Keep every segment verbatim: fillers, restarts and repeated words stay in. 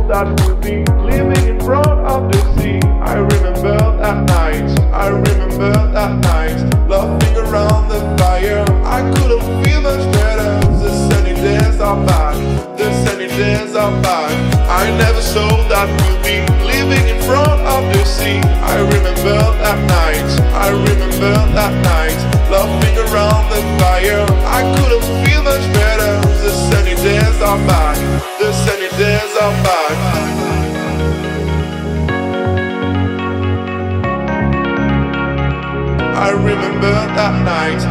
that we'll be living in front of the sea. I remember that night, I remember that night, laughing around the fire. I couldn't feel much better. The sunny days are back, the sunny days are back. I never saw that we'll be living in front of the sea. I remember that night, I remember that night, laughing around the fire. I couldn't feel much better. The sunny days are back, the sunny days are back. I remember that night.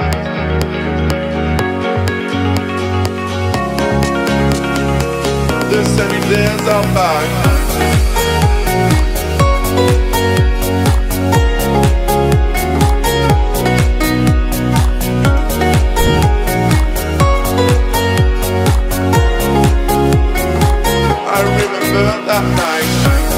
The sunny days are back. I remember that night.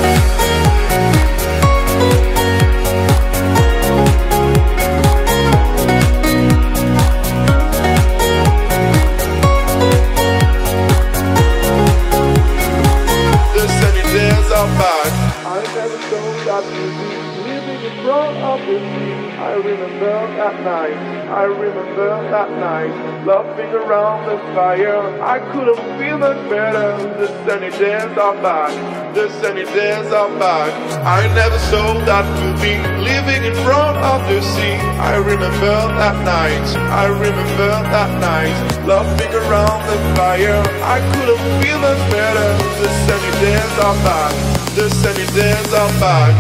The sunny days are back. I never thought that we'd be living in front of the sea. I remember that night, I remember that night, laughing around the fire. I couldn't feel much better. The sunny days are back, the sunny days are back. I never saw that we'd be living in front of the sea. I remember that night, I remember that night, laughing around the fire. I couldn't feel much better. The sunny days are back, the sunny days are back.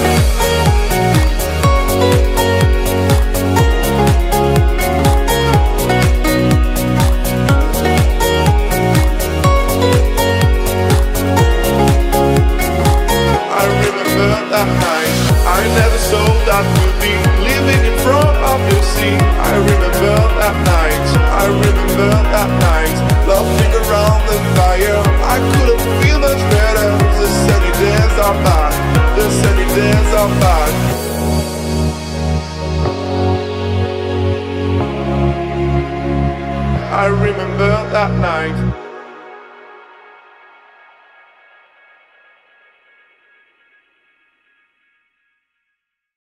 That night, I never saw that we'd be living in front of the sea. I remember that night, I remember that night, laughing around the fire. I couldn't feel much better. The sunny days are back, the sunny days are back. I remember that night.